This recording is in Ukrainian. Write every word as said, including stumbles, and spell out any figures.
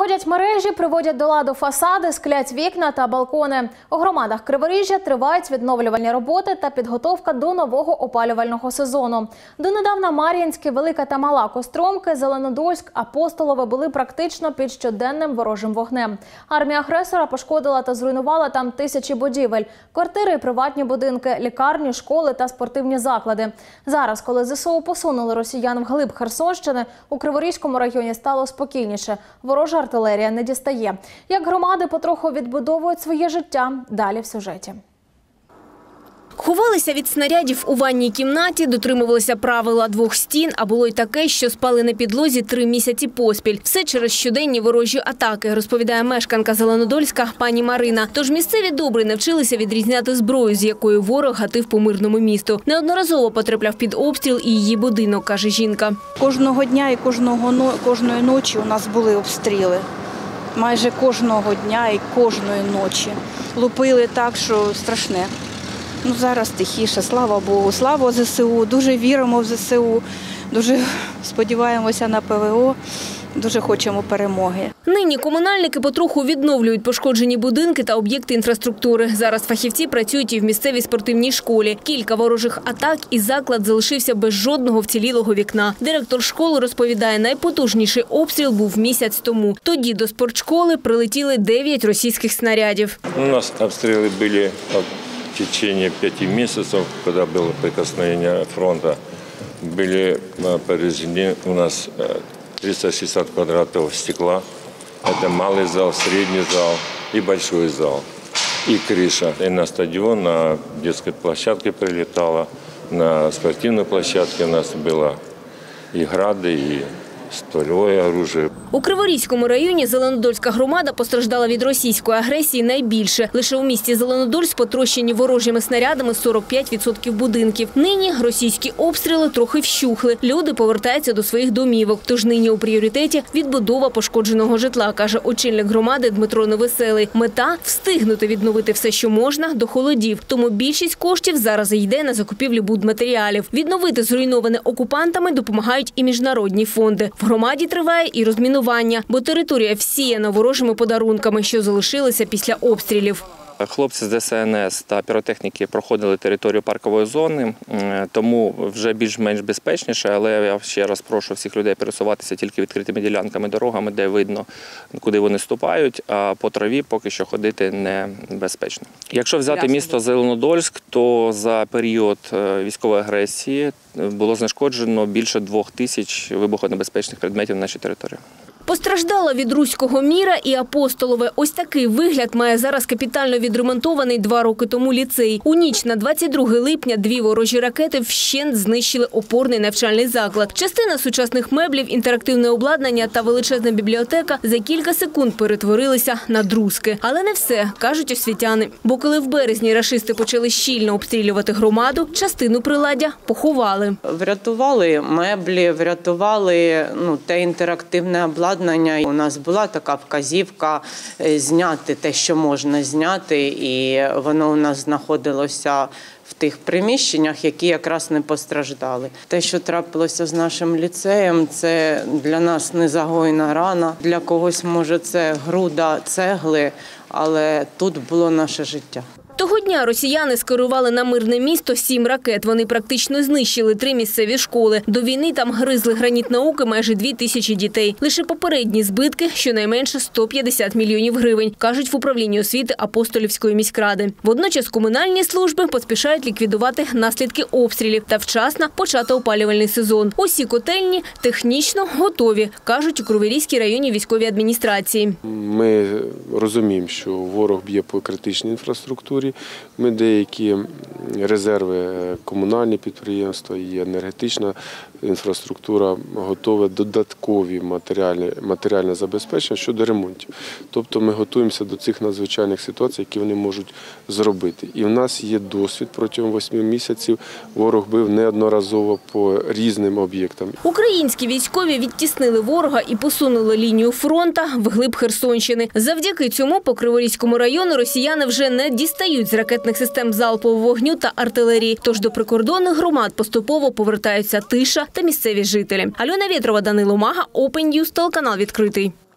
Наводять мережі, приводять до ладу фасади, склять вікна та балкони. У громадах Криворіжжя тривають відновлювальні роботи та підготовка до нового опалювального сезону. Донедавна Мар'їнське, Велика та Мала Костромки, Зеленодольськ, Апостолове були практично під щоденним ворожим вогнем. Армія агресора пошкодила та зруйнувала там тисячі будівель – квартири і приватні будинки, лікарні, школи та спортивні заклади. Зараз, коли ЗСУ посунули росіян вглиб Херсонщини, у Криворізькому районі стало спокійніше. Ворожа артилерія не дістає. Як громади потроху відбудовують своє життя – далі в сюжеті. Ховалися від снарядів у ванній кімнаті, дотримувалися правила двох стін, а було й таке, що спали на підлозі три місяці поспіль. Все через щоденні ворожі атаки, розповідає мешканка Зеленодольська пані Марина. Тож місцеві добре навчилися відрізняти зброю, з якою ворог гатив по мирному місту. Неодноразово потрапляв під обстріл і її будинок, каже жінка. Кожного дня і кожного, кожної ночі у нас були обстріли. Майже кожного дня і кожної ночі. Лупили так, що страшне. Ну, зараз тихіше, слава Богу. Слава ЗСУ, дуже віримо в ЗСУ, дуже сподіваємося на ПВО, дуже хочемо перемоги. Нині комунальники потроху відновлюють пошкоджені будинки та об'єкти інфраструктури. Зараз фахівці працюють і в місцевій спортивній школі. Кілька ворожих атак і заклад залишився без жодного вцілілого вікна. Директор школи розповідає, найпотужніший обстріл був місяць тому. Тоді до спортшколи прилетіли дев'ять російських снарядів. У нас обстріли були в течение пяти месяцев, когда было прикосновение фронта, были повреждены у нас триста шестьдесят квадратов стекла. Это малый зал, средний зал и большой зал. И крыша. И на стадион, на детской площадке прилетала, на спортивной площадке у нас было и грады, и ствольне оружие. У Криворізькому районі Зеленодольська громада постраждала від російської агресії найбільше. Лише у місті Зеленодольськ потрощені ворожими снарядами сорок п'ять відсотків будинків. Нині російські обстріли трохи вщухли. Люди повертаються до своїх домівок. Тож нині у пріоритеті відбудова пошкодженого житла, каже очільник громади Дмитро Новоселий. Мета – встигнути відновити все, що можна, до холодів. Тому більшість коштів зараз йде на закупівлю будматеріалів. Відновити зруйноване окупантами допомагають і міжнародні фонди. В громаді триває і розмінування, бо територія всіяна ворожими подарунками, що залишилися після обстрілів. Хлопці з ДСНС та піротехніки проходили територію паркової зони, тому вже більш-менш безпечніше, але я ще раз прошу всіх людей пересуватися тільки відкритими ділянками, дорогами, де видно, куди вони ступають, а по траві поки що ходити небезпечно. Якщо взяти місто Зеленодольськ, то за період військової агресії було знешкоджено більше двох тисяч вибухонебезпечних предметів на нашій території. Постраждала від Руського міра і Апостолове. Ось такий вигляд має зараз капітально відремонтований два роки тому ліцей. У ніч на двадцять друге липня дві ворожі ракети вщент знищили опорний навчальний заклад. Частина сучасних меблів, інтерактивне обладнання та величезна бібліотека за кілька секунд перетворилися на друзки. Але не все, кажуть освітяни. Бо коли в березні рашисти почали щільно обстрілювати громаду, частину приладдя поховали. Врятували меблі, врятували ну, те інтерактивне обладнання. У нас була така вказівка зняти те, що можна зняти, і воно у нас знаходилося в тих приміщеннях, які якраз не постраждали. Те, що трапилося з нашим ліцеєм, це для нас незагоєна рана. Для когось, може, це груда цегли, але тут було наше життя. Того дня росіяни скерували на мирне місто сім ракет. Вони практично знищили три місцеві школи. До війни там гризли граніт науки майже дві тисячі дітей. Лише попередні збитки – щонайменше сто п'ятдесят мільйонів гривень, кажуть в управлінні освіти Апостолівської міськради. Водночас комунальні служби поспішають ліквідувати наслідки обстрілів та вчасно почати опалювальний сезон. Усі котельні технічно готові, кажуть у Криворізькій районній військовій адміністрації. Ми розуміємо, що ворог б'є по критичній інфраструктурі. Ми деякі резерви, комунальні підприємства і енергетична інфраструктура готові додаткові матеріальне, матеріальне забезпечення щодо ремонтів. Тобто ми готуємося до цих надзвичайних ситуацій, які вони можуть зробити. І в нас є досвід протягом восьми місяців. Ворог бив неодноразово по різним об'єктам. Українські військові відтіснили ворога і посунули лінію фронту вглиб Херсонщини. Завдяки цьому по Криворізькому району росіяни вже не дістають з ракетних систем залпового вогню та артилерії. Тож до прикордонних громад поступово повертаються тиша та місцеві жителі. Альона Вєтрова, Данило Мага, Open News, телеканал відкритий.